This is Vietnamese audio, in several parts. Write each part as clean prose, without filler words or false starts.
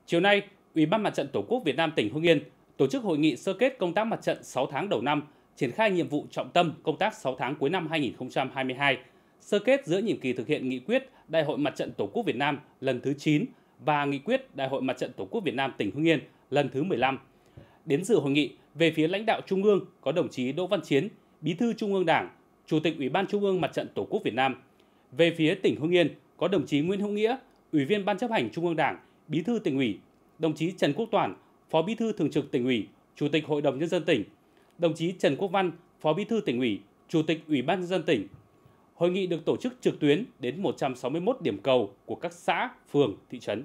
Chiều nay, Ủy ban Mặt trận Tổ quốc Việt Nam tỉnh Hưng Yên tổ chức hội nghị sơ kết công tác mặt trận 6 tháng đầu năm, triển khai nhiệm vụ trọng tâm công tác 6 tháng cuối năm 2022, sơ kết giữa nhiệm kỳ thực hiện nghị quyết Đại hội Mặt trận Tổ quốc Việt Nam lần thứ 9 và nghị quyết Đại hội Mặt trận Tổ quốc Việt Nam tỉnh Hưng Yên lần thứ 15. Đến dự hội nghị, về phía lãnh đạo Trung ương có đồng chí Đỗ Văn Chiến, Bí thư Trung ương Đảng, Chủ tịch Ủy ban Trung ương Mặt trận Tổ quốc Việt Nam. Về phía tỉnh Hưng Yên có đồng chí Nguyễn Hữu Nghĩa, Ủy viên Ban chấp hành Trung ương Đảng, Bí thư Tỉnh ủy, đồng chí Trần Quốc Toản, Phó Bí thư Thường trực Tỉnh ủy, Chủ tịch Hội đồng Nhân dân tỉnh, đồng chí Trần Quốc Văn, Phó Bí thư Tỉnh ủy, Chủ tịch Ủy ban Nhân dân tỉnh. Hội nghị được tổ chức trực tuyến đến 161 điểm cầu của các xã, phường, thị trấn.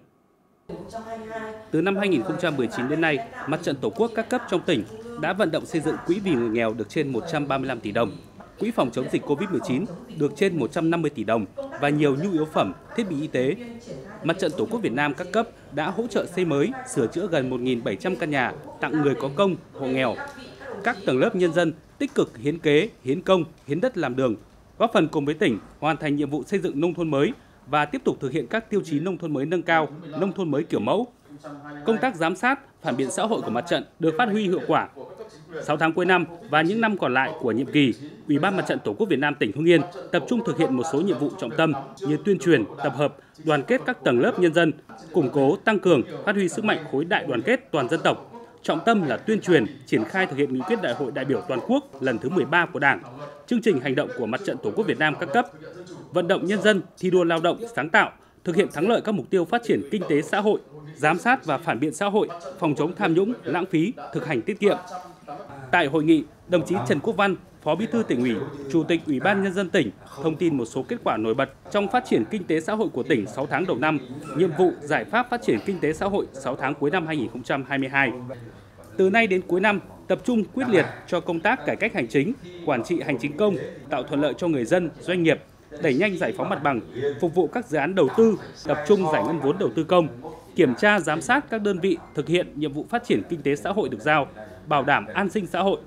Từ năm 2019 đến nay, Mặt trận Tổ quốc các cấp trong tỉnh đã vận động xây dựng quỹ vì người nghèo được trên 135 tỷ đồng, quỹ phòng chống dịch Covid-19 được trên 150 tỷ đồng và nhiều nhu yếu phẩm, thiết bị y tế. Mặt trận Tổ quốc Việt Nam các cấp đã hỗ trợ xây mới, sửa chữa gần 1.700 căn nhà tặng người có công, hộ nghèo. Các tầng lớp nhân dân tích cực hiến kế, hiến công, hiến đất làm đường, góp phần cùng với tỉnh hoàn thành nhiệm vụ xây dựng nông thôn mới và tiếp tục thực hiện các tiêu chí nông thôn mới nâng cao, nông thôn mới kiểu mẫu. Công tác giám sát, phản biện xã hội của mặt trận được phát huy hiệu quả. 6 tháng cuối năm và những năm còn lại của nhiệm kỳ, Ủy ban Mặt trận Tổ quốc Việt Nam tỉnh Hưng Yên tập trung thực hiện một số nhiệm vụ trọng tâm như tuyên truyền, tập hợp, đoàn kết các tầng lớp nhân dân, củng cố, tăng cường, phát huy sức mạnh khối đại đoàn kết toàn dân tộc. Trọng tâm là tuyên truyền, triển khai thực hiện nghị quyết Đại hội đại biểu toàn quốc lần thứ 13 của Đảng, chương trình hành động của Mặt trận Tổ quốc Việt Nam các cấp, vận động nhân dân thi đua lao động, sáng tạo, thực hiện thắng lợi các mục tiêu phát triển kinh tế xã hội, giám sát và phản biện xã hội, phòng chống tham nhũng, lãng phí, thực hành tiết kiệm. Tại hội nghị, đồng chí Trần Quốc Văn, Phó Bí thư Tỉnh ủy, Chủ tịch Ủy ban Nhân dân tỉnh thông tin một số kết quả nổi bật trong phát triển kinh tế xã hội của tỉnh 6 tháng đầu năm, nhiệm vụ giải pháp phát triển kinh tế xã hội 6 tháng cuối năm 2022. Từ nay đến cuối năm, tập trung quyết liệt cho công tác cải cách hành chính, quản trị hành chính công, tạo thuận lợi cho người dân, doanh nghiệp, đẩy nhanh giải phóng mặt bằng, phục vụ các dự án đầu tư, tập trung giải ngân vốn đầu tư công, kiểm tra giám sát các đơn vị thực hiện nhiệm vụ phát triển kinh tế xã hội được giao, bảo đảm an sinh xã hội.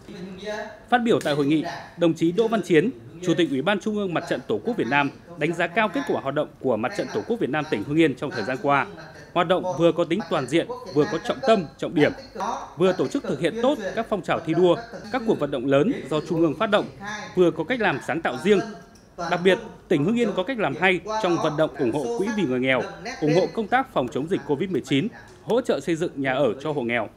Phát biểu tại hội nghị, đồng chí Đỗ Văn Chiến, Chủ tịch Ủy ban Trung ương Mặt trận Tổ quốc Việt Nam đánh giá cao kết quả hoạt động của Mặt trận Tổ quốc Việt Nam tỉnh Hưng Yên trong thời gian qua. Hoạt động vừa có tính toàn diện, vừa có trọng tâm, trọng điểm, vừa tổ chức thực hiện tốt các phong trào thi đua, các cuộc vận động lớn do Trung ương phát động, vừa có cách làm sáng tạo riêng. Đặc biệt, tỉnh Hưng Yên có cách làm hay trong vận động ủng hộ quỹ vì người nghèo, ủng hộ công tác phòng chống dịch Covid-19, hỗ trợ xây dựng nhà ở cho hộ nghèo.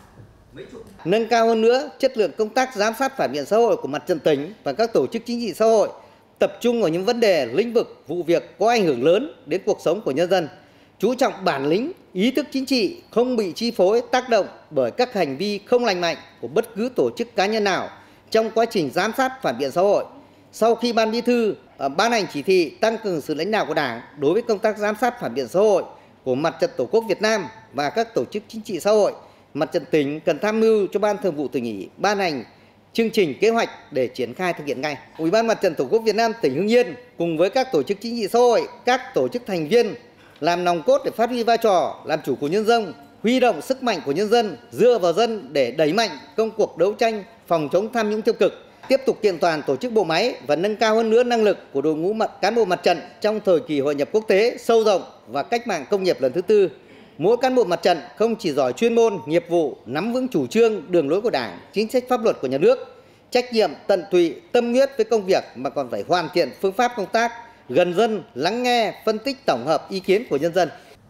Nâng cao hơn nữa chất lượng công tác giám sát phản biện xã hội của Mặt trận tỉnh và các tổ chức chính trị xã hội, tập trung vào những vấn đề, lĩnh vực, vụ việc có ảnh hưởng lớn đến cuộc sống của nhân dân, chú trọng bản lĩnh, ý thức chính trị, không bị chi phối, tác động bởi các hành vi không lành mạnh của bất cứ tổ chức cá nhân nào trong quá trình giám sát phản biện xã hội. Sau khi Ban Bí thư ban hành chỉ thị tăng cường sự lãnh đạo của Đảng đối với công tác giám sát phản biện xã hội của Mặt trận Tổ quốc Việt Nam và các tổ chức chính trị xã hội, Mặt trận tỉnh cần tham mưu cho Ban Thường vụ Tỉnh ủy ban hành chương trình kế hoạch để triển khai thực hiện ngay. Ủy ban Mặt trận Tổ quốc Việt Nam tỉnh Hưng Yên cùng với các tổ chức chính trị xã hội, các tổ chức thành viên làm nòng cốt để phát huy vai trò làm chủ của nhân dân, huy động sức mạnh của nhân dân, dựa vào dân để đẩy mạnh công cuộc đấu tranh phòng chống tham nhũng tiêu cực, tiếp tục kiện toàn tổ chức bộ máy và nâng cao hơn nữa năng lực của đội ngũ cán bộ mặt trận trong thời kỳ hội nhập quốc tế sâu rộng và cách mạng công nghiệp lần thứ tư. Mỗi cán bộ mặt trận không chỉ giỏi chuyên môn, nghiệp vụ, nắm vững chủ trương, đường lối của Đảng, chính sách pháp luật của nhà nước, trách nhiệm tận tụy, tâm huyết với công việc mà còn phải hoàn thiện phương pháp công tác, gần dân, lắng nghe, phân tích tổng hợp ý kiến của nhân dân.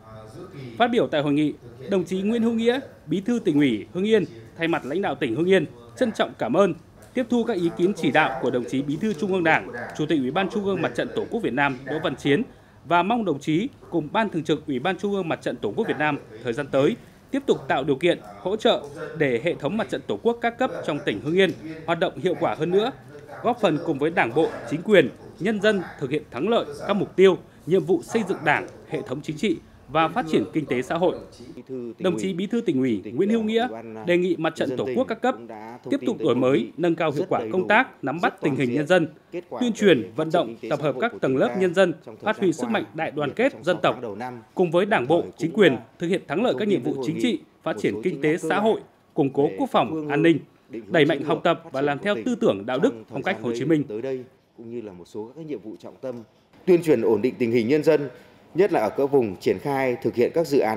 Phát biểu tại hội nghị, đồng chí Nguyễn Hữu Nghĩa, Bí thư Tỉnh ủy Hưng Yên thay mặt lãnh đạo tỉnh Hưng Yên trân trọng cảm ơn, tiếp thu các ý kiến chỉ đạo của đồng chí Bí thư Trung ương Đảng, Chủ tịch Ủy ban Trung ương Mặt trận Tổ quốc Việt Nam Đỗ Văn Chiến và mong đồng chí cùng Ban Thường trực Ủy ban Trung ương Mặt trận Tổ quốc Việt Nam thời gian tới tiếp tục tạo điều kiện, hỗ trợ để hệ thống Mặt trận Tổ quốc các cấp trong tỉnh Hưng Yên hoạt động hiệu quả hơn nữa, góp phần cùng với Đảng bộ, chính quyền, nhân dân thực hiện thắng lợi các mục tiêu, nhiệm vụ xây dựng Đảng, hệ thống chính trị và phát triển kinh tế xã hội. Đồng chí Bí thư Tỉnh ủy Nguyễn Hữu Nghĩa đề nghị Mặt trận Tổ quốc các cấp tiếp tục đổi mới, nâng cao hiệu quả công tác nắm bắt tình hình nhân dân, tuyên truyền, vận động, tập hợp các tầng lớp nhân dân, phát huy sức mạnh đại đoàn kết dân tộc, cùng với Đảng bộ, chính quyền thực hiện thắng lợi các nhiệm vụ chính trị, phát triển kinh tế xã hội, củng cố quốc phòng, an ninh, đẩy mạnh học tập và làm theo tư tưởng đạo đức phong cách Hồ Chí Minh. Cũng như là một số các nhiệm vụ trọng tâm, tuyên truyền ổn định tình hình nhân dân, nhất là ở các vùng triển khai thực hiện các dự án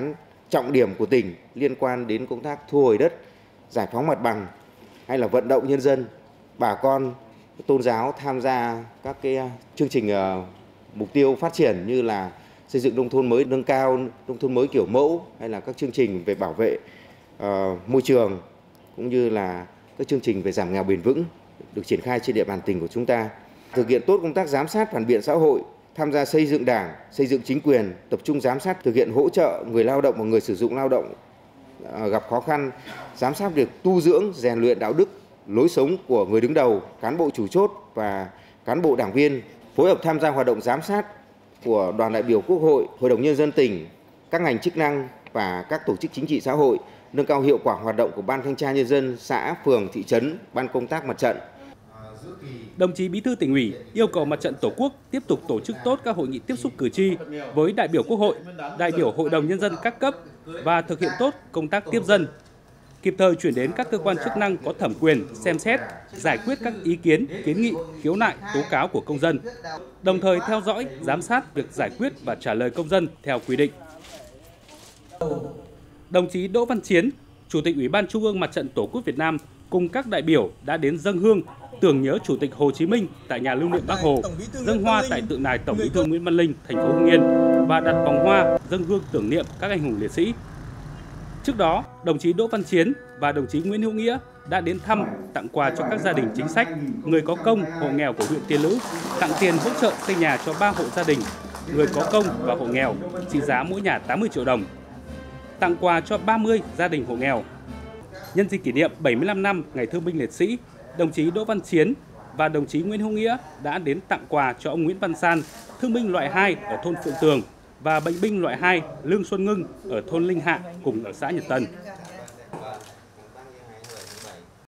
trọng điểm của tỉnh liên quan đến công tác thu hồi đất, giải phóng mặt bằng hay là vận động nhân dân, bà con tôn giáo tham gia các cái chương trình mục tiêu phát triển như là xây dựng nông thôn mới nâng cao, nông thôn mới kiểu mẫu hay là các chương trình về bảo vệ môi trường cũng như là các chương trình về giảm nghèo bền vững được triển khai trên địa bàn tỉnh của chúng ta. Thực hiện tốt công tác giám sát phản biện xã hội, tham gia xây dựng Đảng, xây dựng chính quyền, tập trung giám sát thực hiện hỗ trợ người lao động và người sử dụng lao động gặp khó khăn, giám sát việc tu dưỡng, rèn luyện đạo đức, lối sống của người đứng đầu, cán bộ chủ chốt và cán bộ đảng viên, phối hợp tham gia hoạt động giám sát của đoàn đại biểu Quốc hội, Hội đồng Nhân dân tỉnh, các ngành chức năng và các tổ chức chính trị xã hội, nâng cao hiệu quả hoạt động của Ban Thanh tra Nhân dân, xã, phường, thị trấn, Ban công tác mặt trận. Đồng chí Bí thư Tỉnh ủy yêu cầu Mặt trận Tổ quốc tiếp tục tổ chức tốt các hội nghị tiếp xúc cử tri với đại biểu Quốc hội, đại biểu Hội đồng Nhân dân các cấp và thực hiện tốt công tác tiếp dân, kịp thời chuyển đến các cơ quan chức năng có thẩm quyền xem xét, giải quyết các ý kiến, kiến nghị, khiếu nại, tố cáo của công dân, đồng thời theo dõi, giám sát việc giải quyết và trả lời công dân theo quy định. Đồng chí Đỗ Văn Chiến, Chủ tịch Ủy ban Trung ương Mặt trận Tổ quốc Việt Nam cùng các đại biểu đã đến dâng hương tưởng nhớ Chủ tịch Hồ Chí Minh tại nhà lưu niệm Bác Hồ, dâng hoa tại tượng đài Tổng Bí thư Nguyễn Văn Linh, thành phố Hưng Yên và đặt vòng hoa dâng hương tưởng niệm các anh hùng liệt sĩ. Trước đó, đồng chí Đỗ Văn Chiến và đồng chí Nguyễn Hữu Nghĩa đã đến thăm, tặng quà cho các gia đình chính sách, người có công, hộ nghèo của huyện Tiên Lữ, tặng tiền hỗ trợ xây nhà cho 3 hộ gia đình, người có công và hộ nghèo, trị giá mỗi nhà 80 triệu đồng, tặng quà cho 30 gia đình hộ nghèo. Nhân dịp kỷ niệm 75 năm Ngày Thương binh Liệt sĩ, đồng chí Đỗ Văn Chiến và đồng chí Nguyễn Hữu Nghĩa đã đến tặng quà cho ông Nguyễn Văn San, thương binh loại 2 ở thôn Phượng Tường và bệnh binh loại 2 Lương Xuân Ngưng ở thôn Linh Hạ cùng ở xã Nhật Tân.